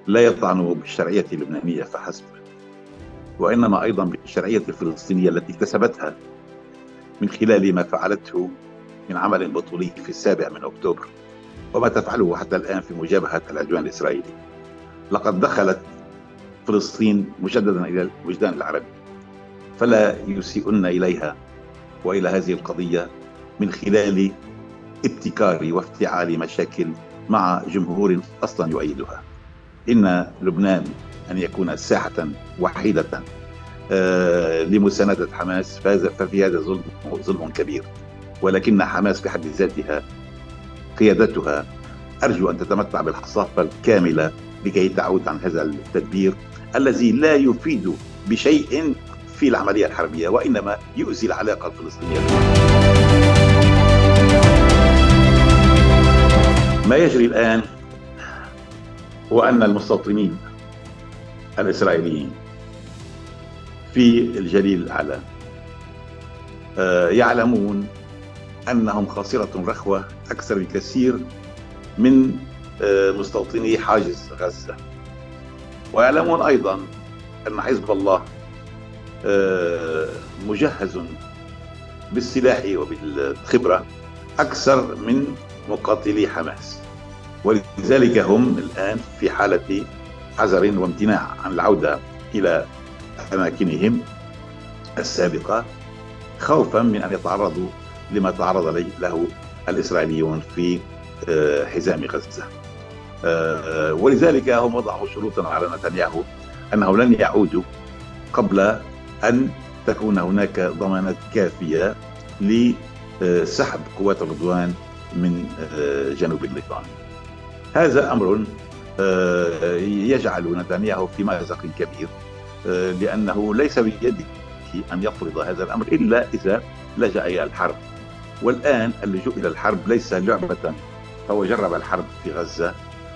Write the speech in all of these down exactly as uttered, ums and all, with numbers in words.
لا يطعن بالشرعية اللبنانية فحسب، وإنما أيضا بالشرعية الفلسطينية التي اكتسبتها من خلال ما فعلته من عمل بطولي في السابع من أكتوبر، وما تفعله حتى الآن في مجابهة العدوان الإسرائيلي. لقد دخلت فلسطين مجددا إلى الوجدان العربي، فلا يسيئن إليها وإلى هذه القضية من خلال ابتكار وافتعال مشاكل مع جمهور أصلا يؤيدها. إن لبنان أن يكون ساحة وحيدة آه لمساندة حماس ففي هذا ظلم ظلم كبير، ولكن حماس بحد ذاتها قيادتها أرجو أن تتمتع بالحصافة الكاملة لكي تعود عن هذا التدبير الذي لا يفيد بشيء في العملية الحربية، وإنما يؤذي العلاقة الفلسطينية. ما يجري الآن هو أن المستوطنين الإسرائيليين في الجليل الأعلى يعلمون أنهم خاسرة رخوة أكثر بكثير من مستوطني حاجز غزة، ويعلمون أيضا أن حزب الله مجهز بالسلاح وبالخبرة أكثر من مقاتلي حماس، ولذلك هم الآن في حالة حذر وامتناع عن العودة إلى أماكنهم السابقة، خوفا من أن يتعرضوا لما تعرض له الإسرائيليون في حزام غزة. ولذلك هم وضعوا شروطا على نتنياهو أنه لن يعودوا قبل أن تكون هناك ضمانات كافية لسحب قوات العدوان من جنوب اللبنان. هذا أمر يجعل نتنياهو في مأزق كبير، لأنه ليس بيده أن يفرض هذا الأمر إلا إذا لجأ إلى الحرب. والآن اللجوء إلى الحرب ليس لعبة، فهو جرب الحرب في غزة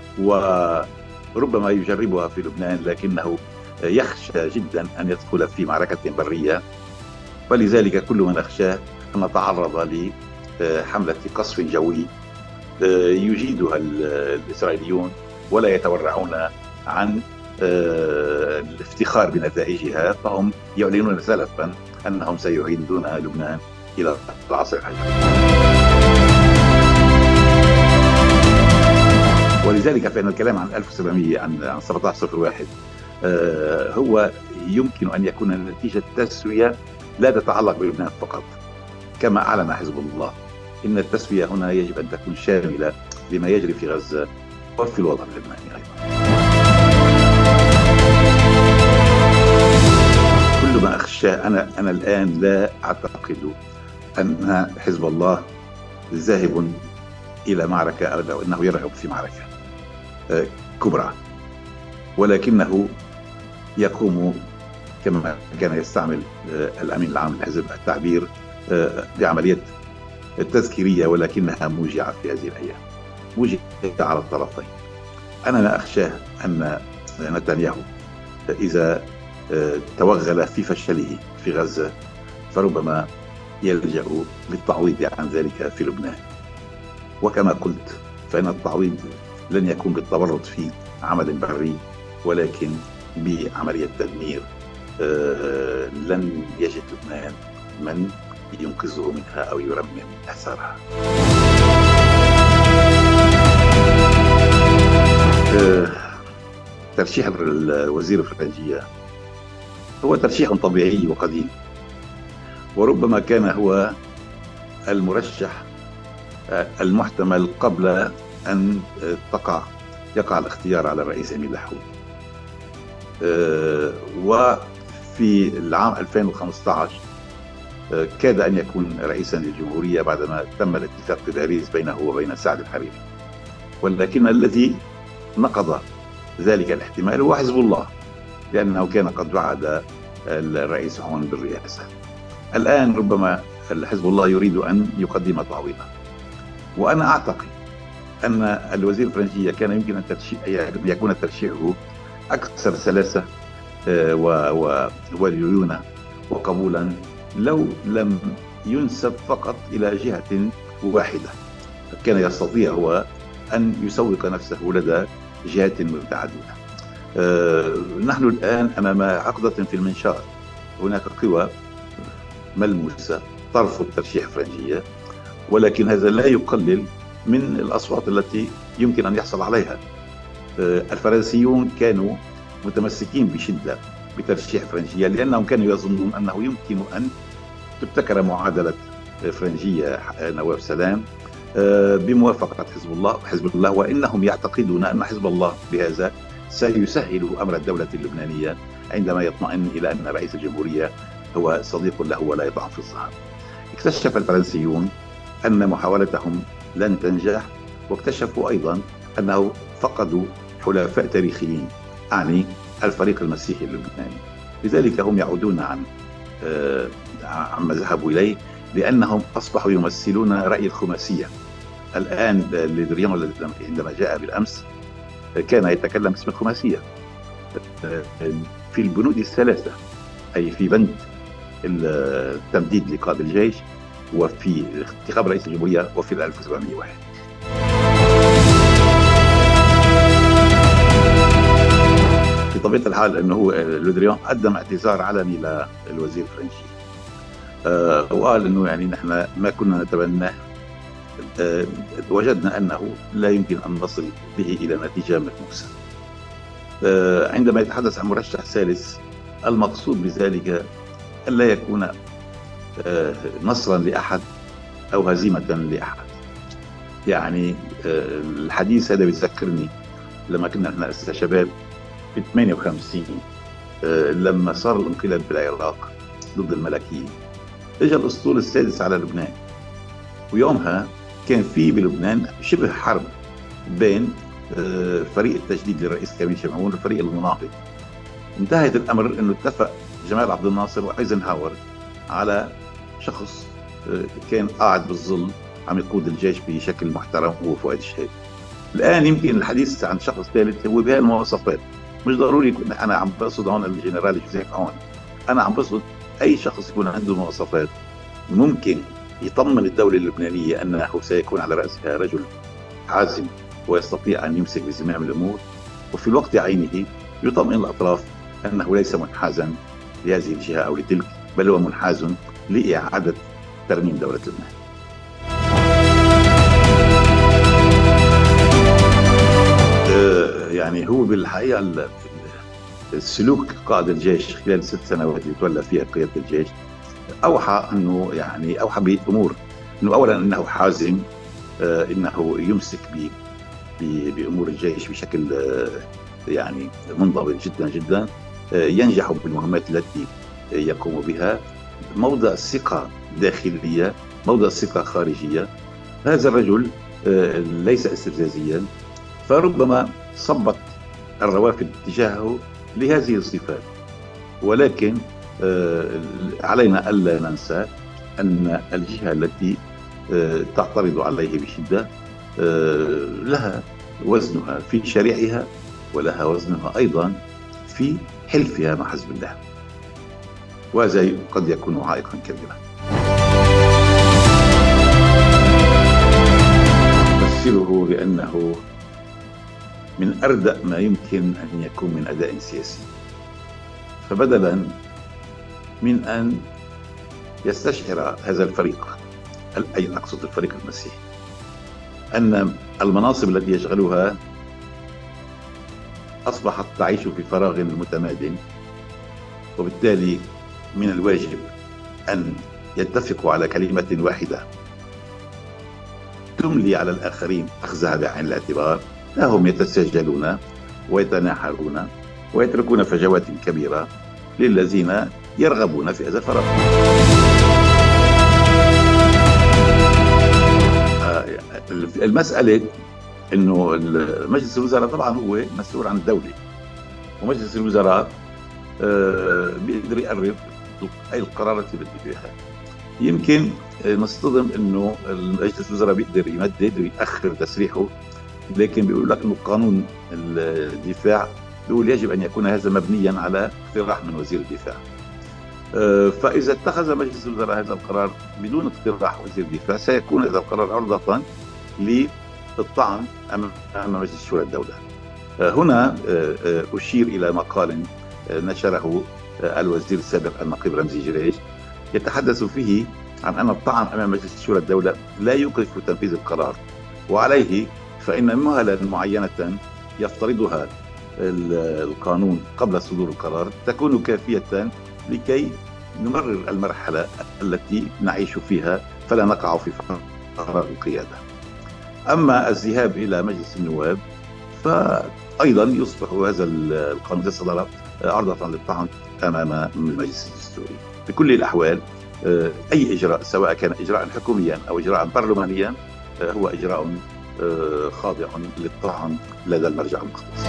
وربما يجربها في لبنان، لكنه يخشى جدا أن يدخل في معركة برية، فلذلك كل ما نخشاه أن نتعرض لحملة قصف جوي يجيدها الإسرائيليون ولا يتورعون عن الافتخار بنتائجها، فهم يعلنون سلفا أنهم سيعيدون لبنان إلى العصر الحجري. ولذلك فإن الكلام عن ألف وسبعمئة عن سبعة عشر صفر واحد هو يمكن أن يكون نتيجة تسوية لا تتعلق بلبنان فقط، كما أعلن حزب الله إن التسوية هنا يجب أن تكون شاملة لما يجري في غزة وفي الوضع اللبناني أيضا. كل ما أخشاه أنا أنا الآن لا أعتقد أن حزب الله ذاهب إلى معركة أو أنه يرغب في معركة كبرى، ولكنه يقوم كما كان يستعمل الأمين العام للحزب التعبير بعملية تذكيرية، ولكنها موجعة في هذه الأيام، موجعة على الطرفين. أنا لا أخشى أن نتنياهو إذا توغل في فشله في غزة فربما يلجأ للتعويض عن ذلك في لبنان، وكما قلت فإن التعويض لن يكون بالتورط في عمل بري ولكن بعملية تدمير لن يجد لبنان من ينقذه منها أو يرمم أثرها. ترشيح الوزير الخارجية هو ترشيح طبيعي وقديم، وربما كان هو المرشح المحتمل قبل أن تقع يقع الاختيار على الرئيس أمين لاحود. وفي العام ألفين وخمسة عشر كاد أن يكون رئيسا للجمهورية بعدما تم الاتفاق في باريس بينه وبين سعد الحريري، ولكن الذي نقض ذلك الاحتمال هو حزب الله، لأنه كان قد وعد الرئيس هون بالرئاسة. الآن ربما حزب الله يريد أن يقدم تعويضا، وأنا أعتقد أن الوزير الفرنسي كان يمكن أن يكون ترشيحه أكثر سلاسة وليونة وقبولا لو لم ينسب فقط إلى جهة واحدة. كان يستطيع هو أن يسوق نفسه لدى جهات متعددة. نحن الآن أمام عقدة في المنشار. هناك قوى ملموسة ترفض ترشيح فرنجية، ولكن هذا لا يقلل من الأصوات التي يمكن أن يحصل عليها. الفرنسيون كانوا متمسكين بشدة بترشيح فرنجية، لأنهم كانوا يظنون أنه يمكن أن تبتكر معادلة فرنجية نواب سلام بموافقة حزب الله حزب الله وإنهم يعتقدون أن حزب الله بهذا سيسهل أمر الدولة اللبنانية عندما يطمئن إلى أن رئيس الجمهورية هو صديق له ولا يطعن في الظهر. اكتشف الفرنسيون أن محاولتهم لن تنجح، واكتشفوا أيضا أنه فقدوا حلفاء تاريخيين، أعني الفريق المسيحي اللبناني. لذلك هم يعودون عن عما ذهبوا إليه، لأنهم أصبحوا يمثلون رأي الخماسية. الآن لدريان عندما جاء بالأمس كان يتكلم باسم الخماسية في البنود الثلاثة، أي في بند التمديد لقائد الجيش، وفي انتخاب رئيس الجمهورية، وفي ألف وسبعمائة وواحد. في طبيعة الحال أنه لودريان قدم اعتذار علني للوزير الفرنسي، أه وقال أنه يعني نحن ما كنا نتبناه، أه وجدنا أنه لا يمكن أن نصل به إلى نتيجة ملموسة. أه عندما يتحدث عن مرشح ثالث، المقصود بذلك أن لا يكون أه نصرا لأحد أو هزيمة لأحد. يعني أه الحديث هذا بيذكرني لما كنا احنا شباب في ثمانية وخمسين، أه لما صار الانقلاب بالعراق ضد الملكيين، اجى الاسطول السادس على لبنان، ويومها كان في بلبنان شبه حرب بين أه فريق التجديد للرئيس كميل شمعون والفريق المناهض. انتهت الامر انه اتفق جمال عبد الناصر وايزنهاور على شخص أه كان قاعد بالظل عم يقود الجيش بشكل محترم، هو فؤاد الشهيد. الان يمكن الحديث عن شخص ثالث هو بهذه المواصفات. مش ضروري يكون انا عم بقصد هون الجنرال جوزيف عون، انا عم بقصد اي شخص يكون عنده مواصفات ممكن يطمن الدوله اللبنانيه انه سيكون على راسها رجل حازم ويستطيع ان يمسك بزمام الامور، وفي الوقت عينه يطمئن الاطراف انه ليس منحازا لهذه الجهه او لتلك، بل هو منحاز لاعاده ترميم دوله لبنان. يعني هو بالحقيقه السلوك قائد الجيش خلال الست سنوات اللي تولى فيها قياده الجيش اوحى انه يعني اوحى بامور، انه اولا انه حازم، آه انه يمسك ب بامور الجيش بشكل آه يعني منضبط جدا جدا، آه ينجح بالمهمات التي يقوم بها، موضع ثقه داخليه، موضع ثقه خارجيه. هذا الرجل آه ليس استفزازيا، فربما صبت الروافد تجاهه لهذه الصفات، ولكن علينا ألا ننسى أن الجهة التي تعترض عليه بشدة لها وزنها في شريعها، ولها وزنها أيضا في حلفها مع حزب الله، وهذا قد يكون عائقا كبيرا. أفسره بأنه من أردأ ما يمكن أن يكون من أداء سياسي، فبدلا من أن يستشعر هذا الفريق، أي أقصد الفريق المسيحي، أن المناصب التي يشغلها أصبحت تعيش في فراغ متماد، وبالتالي من الواجب أن يتفقوا على كلمة واحدة تملي على الآخرين أخذها بعين الاعتبار. لا هم يتسجلون ويتناحرون ويتركون فجوات كبيرة للذين يرغبون في هذا الفراغ. المسألة انه مجلس الوزراء طبعا هو مسؤول عن الدولة، ومجلس الوزراء بيقدر يقرر اي القرارات اللي بده اياها. يمكن نصطدم انه مجلس الوزراء بيقدر يمدد ويأخر تسريحه، لكن بيقول لك انه قانون الدفاع بيقول يجب ان يكون هذا مبنيا على اقتراح من وزير الدفاع. فاذا اتخذ مجلس الوزراء هذا القرار بدون اقتراح وزير الدفاع، سيكون هذا القرار عرضة للطعن امام مجلس شورى الدولة. هنا أشير إلى مقال نشره الوزير السابق النقيب رمزي جريج، يتحدث فيه عن أن الطعن أمام مجلس شورى الدولة لا يوقف تنفيذ القرار، وعليه فإن مهلة معينة يفترضها القانون قبل صدور القرار تكون كافية لكي نمرر المرحلة التي نعيش فيها فلا نقع في فراغ القيادة. أما الذهاب إلى مجلس النواب فأيضا يصبح هذا القانون إذا صدر عرضة للطعن أمام المجلس الدستوري. بكل الأحوال أي إجراء سواء كان إجراء حكوميا أو إجراء برلمانيا هو إجراء خاضع للطعن لدى المرجع المختص.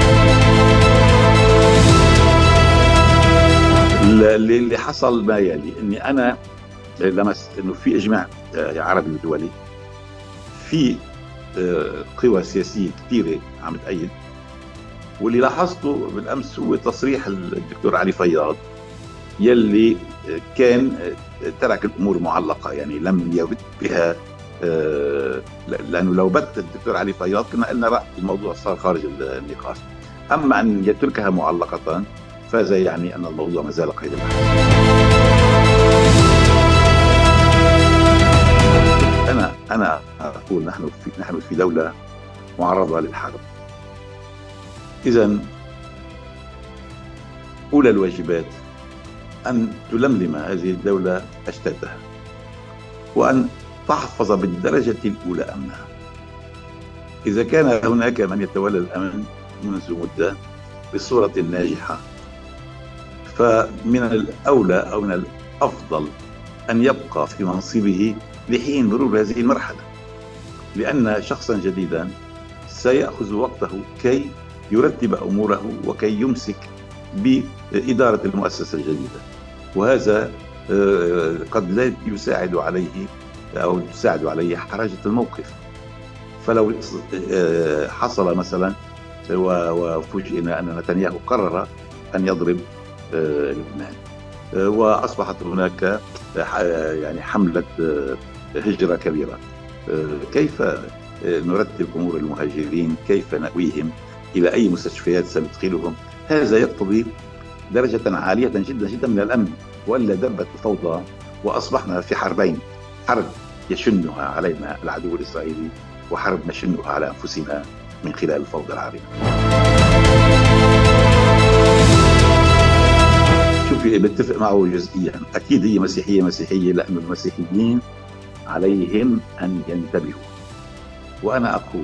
اللي حصل ما يلي اني انا لمست انه في اجماع عربي ودولي، في قوى سياسيه كثيره عم تأيد، واللي لاحظته بالامس هو تصريح الدكتور علي فياض يلي كان ترك الامور معلقه، يعني لم يبت بها، لانه لو بت الدكتور علي فياض كنا قلنا لا الموضوع صار خارج النقاش، اما ان يتركها معلقه فهذا يعني ان الموضوع ما زال قيد البحث. انا انا اقول نحن في نحن في دوله معرضه للحرب. اذا اولى الواجبات ان تلملم هذه الدوله اشتاتها، وان تحفظ بالدرجه الاولى امنها. اذا كان هناك من يتولى الامن منذ مده بصوره ناجحه، فمن الأولى أو من الأفضل أن يبقى في منصبه لحين مرور هذه المرحلة، لأن شخصا جديدا سيأخذ وقته كي يرتب أموره وكي يمسك بإدارة المؤسسة الجديدة، وهذا قد لا يساعد عليه أو تساعد عليه حرجة الموقف. فلو حصل مثلا وفوجئنا أن نتنياهو قرر أن يضرب لبنان واصبحت هناك يعني حمله هجره كبيره، كيف نرتب امور المهاجرين؟ كيف نأويهم؟ الى اي مستشفيات سندخلهم؟ هذا يقتضي درجه عاليه جدا جدا من الامن، والا دبت الفوضى واصبحنا في حربين، حرب يشنها علينا العدو الاسرائيلي وحرب نشنها على انفسنا من خلال الفوضى العارمه. شوفي بتفق معه جزئيا، اكيد هي مسيحيه مسيحيه لانه المسيحيين عليهم ان ينتبهوا. وانا اقول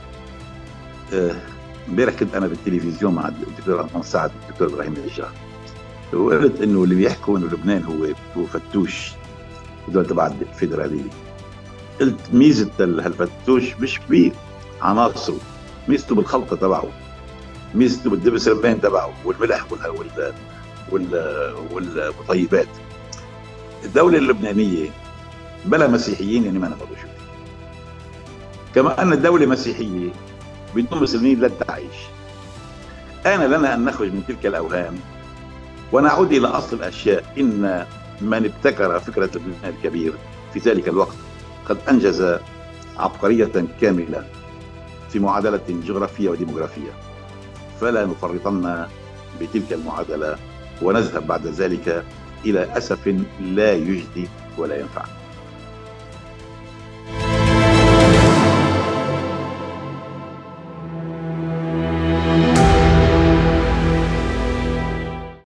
امبارح كنت انا بالتلفزيون مع الدكتور انطون سعد والدكتور ابراهيم النجار، وقلت انه اللي بيحكوا انه لبنان هو هو فتوش هدول تبع الفيدراليه. قلت ميزه هالفتوش مش بعناصره، ميزته بالخلطه تبعه، ميزته بالدبس الرمان تبعه والملح وال والمطيبات. الدولة اللبنانية بلا مسيحيين يعني ما نقدر شو. كما أن الدولة مسيحية بدون مسلمين لن تعيش. آن لنا أن نخرج من تلك الأوهام ونعود إلى أصل الأشياء. إن من ابتكر فكرة لبنان الكبير في ذلك الوقت قد أنجز عبقرية كاملة في معادلة جغرافية وديموغرافية، فلا نفرطن بتلك المعادلة ونذهب بعد ذلك إلى أسف لا يجدي ولا ينفع.